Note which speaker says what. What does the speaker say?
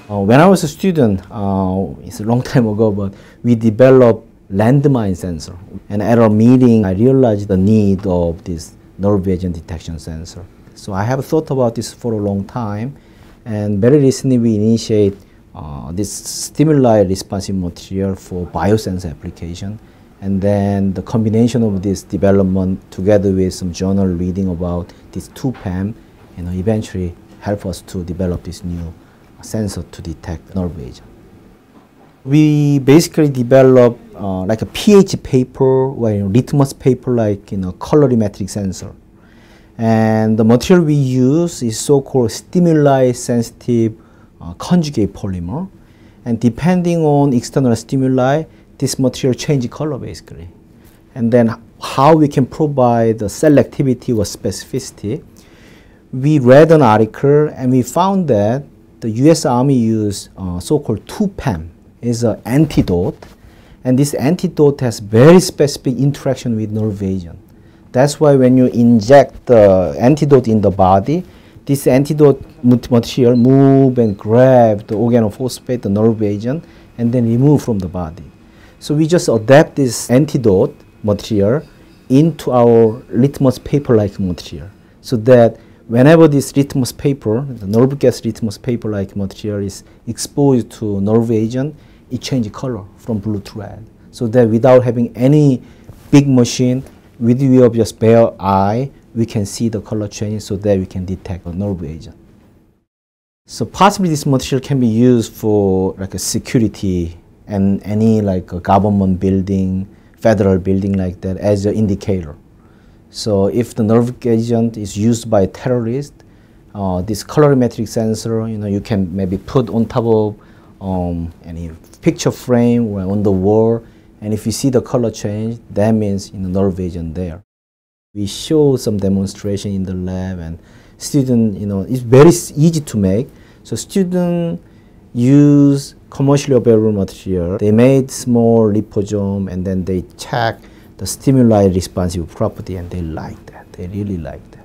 Speaker 1: When I was a student, it's a long time ago, but we developed landmine sensor. And at our meeting, I realized the need of this nerve agent detection sensor. So I have thought about this for a long time, and very recently we initiate this stimuli responsive material for biosensor application. And then the combination of this development together with some journal reading about this 2PAM, eventually help us to develop this new sensor to detect nerve agent. We basically develop like a pH paper or litmus paper like colorimetric sensor. And the material we use is so-called stimuli sensitive conjugate polymer. And depending on external stimuli, this material changes color basically. And then how we can provide the selectivity or specificity. We read an article and we found that the US Army used so-called 2PAM is an antidote. And this antidote has very specific interaction with nerve agent. That's why when you inject the antidote in the body, this antidote material move and grab the organophosphate, the nerve agent, and then remove from the body. So we just adapt this antidote material into our litmus paper-like material, so that whenever this litmus paper, the nerve gas litmus paper-like material is exposed to nerve agent, it changes color from blue to red. So that without having any big machine, with the view of just bare eye, we can see the color change so that we can detect a nerve agent. So possibly this material can be used for like a security and any like a government building, federal building like that as an indicator. So if the nerve agent is used by a terrorist, this colorimetric sensor, you can maybe put on top of any picture frame or on the wall, and if you see the color change, that means nerve agent there. We show some demonstration in the lab, and student, it's very easy to make. So students use commercially available material. They made small liposome, and then they check the stimuli responsive property, and they like that. They really like that.